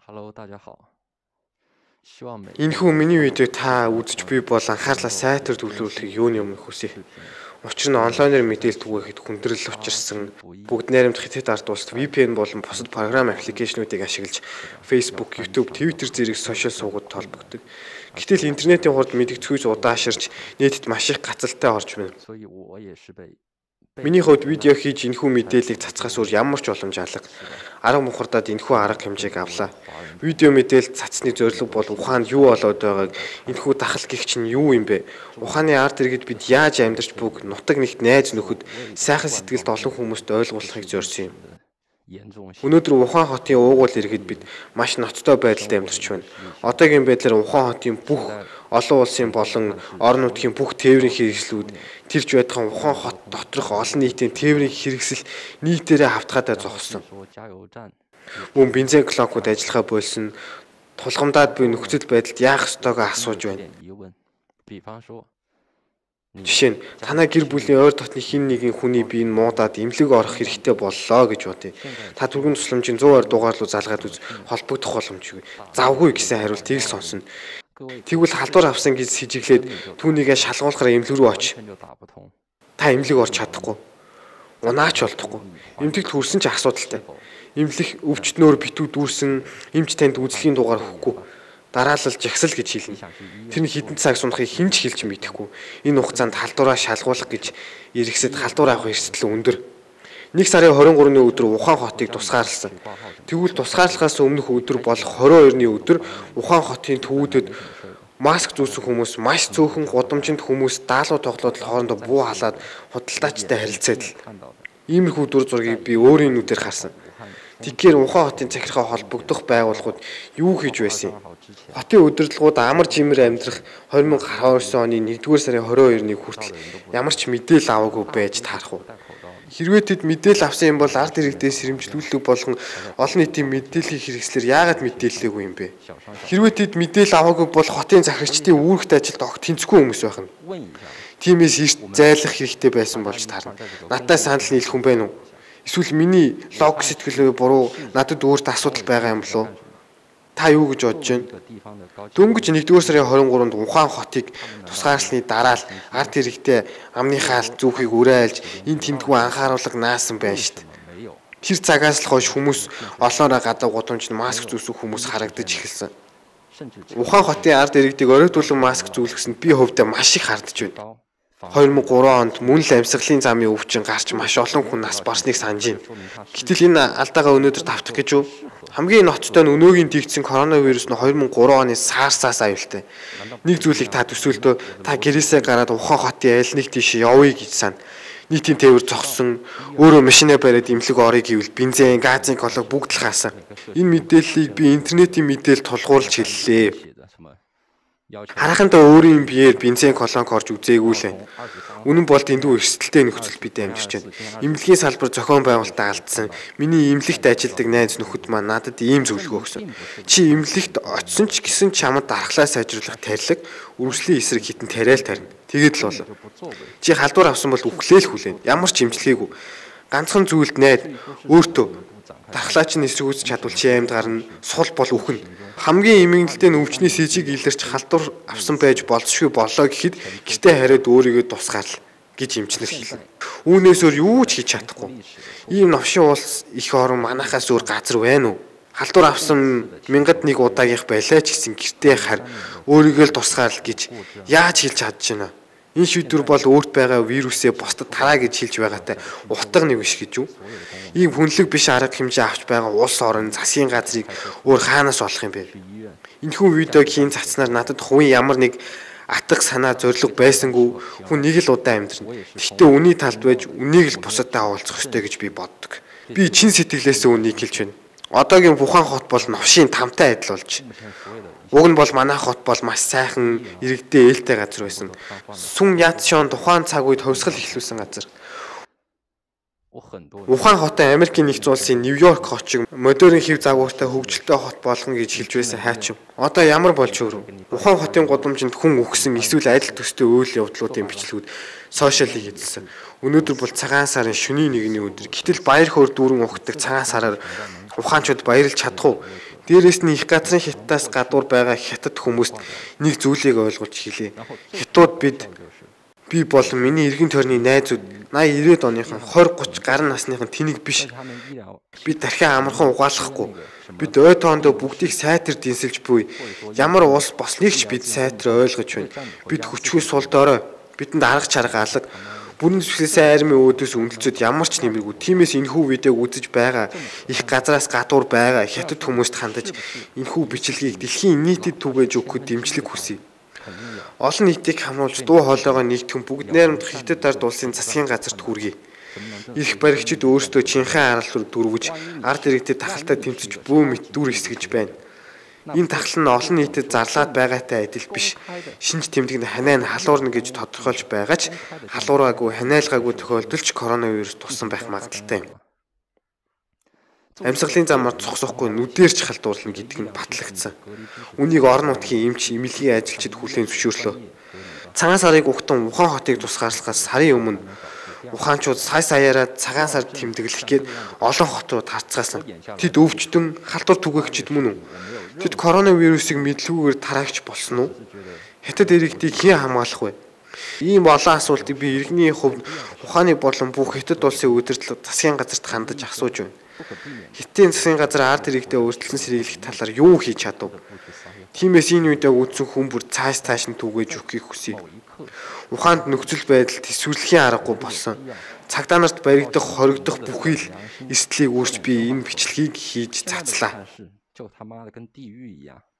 Энэхүү миний видео та үзэж буй бол анхаарлаа сайтар төвлөрүүлэх юуны өмнө хүсье. Учир нь онлайнаар мэдээлэл түгээхэд хүндрэл учирсан бүгд найрамдах хятад ард улсад VPN болон бусад програм аппликейшнуудыг ашиглаж Facebook, YouTube, Twitter зэрэг сошиал сувгууд холбогддог. Гэтэл интернетийн хурд мэдгэцгүйж удааширч нийтэд маш их гацалтай орж байна. Миний хувьд видео хийж энэхүү мэдээллийг цацхаас өөр ямар ч боломж алга. Арга мухардад энэхүү арга хэмжээг авлаа. Видео мэдээлэл цацсны зорилго бол ухаанд юу болоод байгааг энэхүү дахал гихч нь юу юм бэ? Ухааны арт иргэд бид яаж амьдарч буг нутаг нэгт найз нөхөд сайхан сэтгэлд олон хүмүүст ойлгуулахыг зорьсон юм. Өнөөдөр Ухаан хотын уугуул иргэд бид маш ноцтой байдалд амьдарч байна. Одоогийн байдлаар Ухаан хотын бүх олон улсын болон орон нутгийн бүх тээврийн хэрэгслүүд тэрж байдхан Ухаан хот доторх олон нийтийн тээврийн хэрэгсэл нийтээрээ хавтгаатай зогссон. Мөн бензин клокууд ажиллахаа болсон тулгамдаад буй нөхцөл байдалд яах ёстойгоо асууж байна. Жишээ нь танай гэр бүлийн ойр дотны хин нэгэн хүний биеийг муудаад эмнэлэг орох хэрэгтэй боллоо гэж бодъё. Та түргэн тусламжийн 100 дугаар руу залгаад үз холбогдох боломжгүй. Завгүй гэсэн хариултыг сонсно. Тэгвэл халдвар авсан гэж сэжиглээд түүнийгээ шалгуулахаар эмнэлэг рүү оч. Та эмнэлэг орч чадахгүй. Унаач болдохгүй. Эмнэлэгт хүрсэн ч асуудалтай. Эмнэлэг өвчтнөөр битүү дүүрсэн эмч танд үзлийн дугаар өгөхгүй. Дараалал жагсал гэж хэлнэ. Тэр нь хідэн цаг сунахыг хэн ч хэлж мэдэхгүй. Энэ хугацаанд халдвараа шалгуулах гэж иргэсэд халдвар авах эрсдэл өндөр. 1 сарын 23-ны өдөр Ухаан хотыг тусгаарласан. Тэгвэл тусгаарлахаас өмнөх өдөр болох 22-ны өдөр Ухаан хотын төвүүдэд маск зүүсэн хүмүүс маш цөөхөн гудамжинд хүмүүс даалуу тоглоод хоорондоо буу халаад худалдаачтай харилцаад л. Иймэрхүү дүр зургийг би өөрийн нүдээр харсан. Тэгэхээр Ухаан хотын захиргаа холбогдох байгууллагууд юу хийж байсан юм? Хотын удирдлагууд амар жимээр амьдрах 2019 оны 1-р сарын 22-ны хүртэл ямар ч мэдээлэл аваагүй байж таарах уу? Хэрвээ тэд мэдээлэл авсан юм бол ард иргэдээс сэрэмжлүүлэг болгон олон нийтийн мэдээллийн хэрэгслэр яагаад мэдээллээгүй юм бэ? Хэрвээ тэд мэдээлэл аваагүй бол хотын захирагчдын үүрэгт ажилд огт тэнцэхгүй хүмүүс байх нь. Тиймээс эрт зайлах хэрэгтэй байсан болж таарна. Надтай санал нийлэх хүн байна уу? Эсвэл миний лог сэтгэлээ буруу надад өөрт асуудал байгаа юм болов уу? Та юу гэж бодож байна? Дөнгөж 1-р сарын 23-нд Ухаан хотыг тусгаарласны дараа л ард иргэдээ амныхаа зүүхийг уриалж энэ тэмдгүү анхааруулга наасан байна шүү дээ. Тэр цагаас л хойш хүмүүс олоороо гадаа гудамжинд маск зүүсэх хүмүүс харагдаж эхэлсэн. Ухаан хотын ард иргэдийг оройтуулан маск зүүлгэсэнд би хувьдаа маш их хардж байна. 2003 онд мөн л амьсгалын замын өвчин гарч маш олон хүн нас барсныг санаж байна. Гэтэл энэ алдаагаа өнөөдөр давтах гэж юу? Хамгийн ноцтой нь өнөөгийн дэгдсэн коронавирус нь 2003 оны SARS-аас аюултай. Нэг зүйлийг та төсөөлдөө та гэрээсээ гараад Ухаан хотын аль нэг тийш явъя гэж сана. Нийтийн тээвэр зогссон, өөрөө машинаа бариад эмнэлэг орё гэвэл бензин, газын колог бүгд л хаасан. Энэ мэдээллийг би интернетийн мэдээлэл тулгуурлаж хэллээ. Харахандаа өөрийн биеэр бензин колонк орж үзээгүй л байна. Үнэн бол дэндүү эрсдэлтэй нөхцөл бид амьдарч байна. Эмнэлгийн салбар зохион байгуулалтаа алдсан. Миний эмнэлэгт ажилладаг найз нөхөд маань надад ийм зөвлөгөө өгсөн. Чи эмнэлэгт очисон ч гэсэн чамд дархлаа сайжруулах тарилга, үргэлжлэлийн эсрэг хитэн тариал тарина. Тэгээд л болоо. Чи халдвар авсан бол үхлээл хүлээн. Ямар ч имжлэгээгүй. Ганцхан зүйлд найд өөртөө дархлаач нь эсрэг үүсч чадвал чи амьд гарна, сул бол үхэн. Хамгийн эмгэнэлтэй нь өвчний сэжиг илэрч халдвар авсан байж болзошгүй болоо гэхэд гэртээ хариад өөрийгөө тусгаал гэж эмчнэр хэлнэ. Үүнээс өөр юу ч хийж чадахгүй. Ийм новшин улс их орон манахаас өөр газар байна уу? Халдвар авсан 1000-д 1 удаагийнх байлаа ч гэсэн гэртээ хар өөрийгөө л тусгаал гэж яаж хэлж чадж байна? Энэ шийдвэр бол өөрт байгаа вирусээ бусдад тараа гэж хэлж байгаатай утга нэг биш гэж юу? Ийм хүнлэг биш арга хэмжээ авч байгаа улс орон засгийн газрыг өөр хаанаас олох юм бэ? Энэхүү видеог хийн цацснаар надад хувийн ямар нэг атга санаа зориг байсангүй хүн нэг л удаа амьдрна. Гэхдээ үний талд байж үнийг л бусадтай хаваалцах ёстой гэж би боддог. Би чин сэтгэлээсээ үнийг хэлж байна. Одоогийн Ухаан хот бол новшийн тамтай адил болж. Уг нь бол манай хот бол маш сайхан иргэдээ ээлтэй газар байсан. Сүн ядшон тухайн цаг үед хувьсгал эхлүүлсэн газар. Ухаан хотын Америкийн нэгдсэн улсын Нью-Йорк хотчиг модерн хэв загвартай хөгжилтэй хот болгон гэж хэлж байсан хайч юм. Одоо ямар болж өөрөв? Ухаан хотын гудамжинд хүн үхсэн эсвэл адил төстэй үйл явдлуудын бичлэгүүд сошиалыг эзэлсэн. Өнөөдөр бол цагаан сарын шөнийн 1-ний өдөр. Гэтэл баяр хөөр дүүрэн ухдаг цагаан сараар ухаанчууд баярлж чадах уу? Дээрээс нь их газрын хятадаас гадуур байгаа хятад хүмүүст нэг зүйлийг ойлгуулж хэлье. Хятад би болон миний эргэн тойрны найзууд 80 90-ад оныхон 20 30 гаруй насныхан тэнийг биш. Бид дахин амархан угаалгахгүй. Бид ой тоондоо бүгдийг сайтар дэнсэлж буй. Ямар улс босныг ч бид сайтар ойлгож байна. Бид хүчгүй сул дорой. Бидэнд арга чарга алга. Бүрэн зүсгэлээсээ армийн өөдөөс үнэлцүүд ямар ч нэмэргүй. Тиймээс энэхүү видеог үзэж байгаа их газраас гадуур байгаа хятад хүмүүст хандаж энэхүү бичлэгийг дэлхийн нийтэд түгээж өгөхөд дэмжлэг хүсье. Олон нийтийг хамруулж дуу хоолойгоо нэгтгэн бүгд найрамдах хятад ард улсын засгийн газарт хүргэе. Ирэх баригчид өөрсдөө чинхэн арал дүрвэж ард иргэдэд тахалтай тэмцэж бөө мэт дүр эсгэж байна. Энэ тахал нь олон нийтэд зарлаад байгаатай адил биш. Шинж тэмдэг нь ханаа нь халуурна гэж тодорхойлж байгаа ч халуураагүй ханиалгаагүй тохиолдолд коронавирус туссан байх магадaltaй юм. Амьсгалын замаар цогсохгүй нүдээр ч халдуурлана гэдэг нь батлагдсан. Үнийг орон нутгийн эмч эмнэлгийн ажилчид хүлээн зөвшөөрлөө. Цагаан сарыг ухтан Ухаан хотыг тусгаарлахаас сарын өмнө ухаанчууд саяараа цагаан сард тэмдэглэх гээд олон хот руу тарцгаасан. Тэд өвчтөн халдвар түгээгчд мөн үү? Тэд коронавирусыг мэдлгүйгээр тараагч болсон уу? Хятад иргэдийг хэн хамгаалах вэ? Ийм олон асуултыг би иргэний хувьд ухааны болон бүх хятад улсын удирдлага засгийн газарт хандаж асууж байна. Хятадын засгийн газар ард иргэдэд өөрчлөлтөн сэргийлэх талаар юу хийж чадав? Тиймээс энэ үедээ үдсэн хүн бүр цааш нь түгээж өгөхийг хүсье. Ухаанд нөхцөл байдал төсвөрлөхийн аргагүй болсон. Цагдаа нарт баригдах, хоригдох бүхий л эрсдлийг үүрч би энэ бичлэгийг хийж цацлаа.